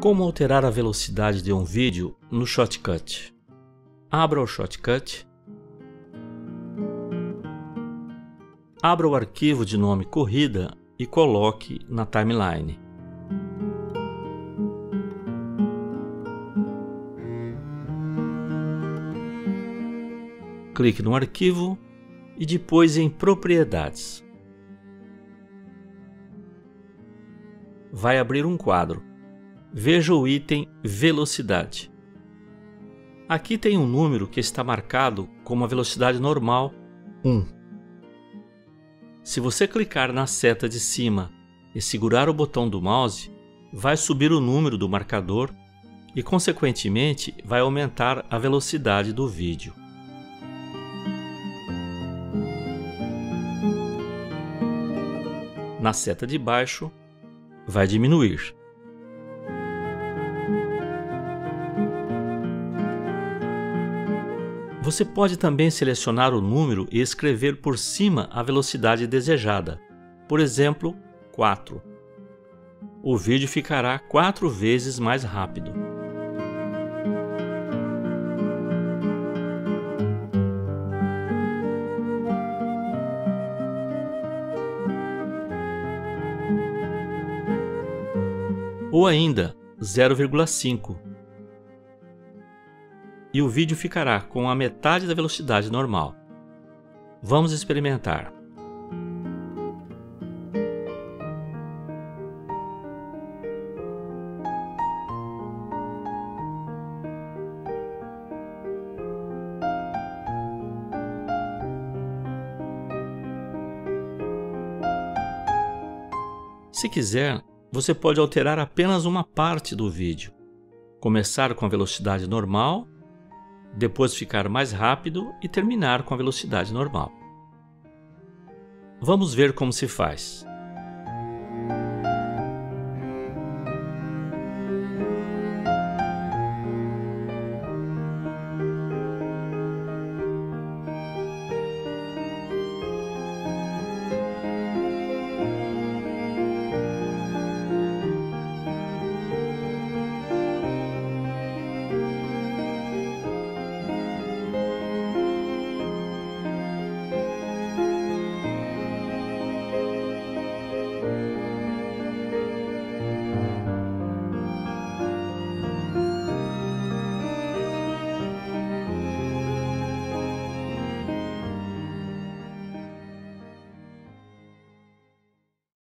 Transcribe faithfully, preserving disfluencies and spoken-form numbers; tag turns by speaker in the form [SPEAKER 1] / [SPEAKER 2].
[SPEAKER 1] Como alterar a velocidade de um vídeo no Shotcut? Abra o Shotcut. Abra o arquivo de nome corrida e coloque na timeline. Clique no arquivo e depois em Propriedades. Vai abrir um quadro. Veja o item Velocidade. Aqui tem um número que está marcado como a velocidade normal um. Se você clicar na seta de cima e segurar o botão do mouse, vai subir o número do marcador e, consequentemente, vai aumentar a velocidade do vídeo. Na seta de baixo, vai diminuir. Você pode também selecionar o número e escrever por cima a velocidade desejada, por exemplo, quatro. O vídeo ficará quatro vezes mais rápido. Ou ainda zero vírgula cinco. E o vídeo ficará com a metade da velocidade normal. Vamos experimentar. Se quiser, você pode alterar apenas uma parte do vídeo. Começar com a velocidade normal, depois ficar mais rápido e terminar com a velocidade normal. Vamos ver como se faz.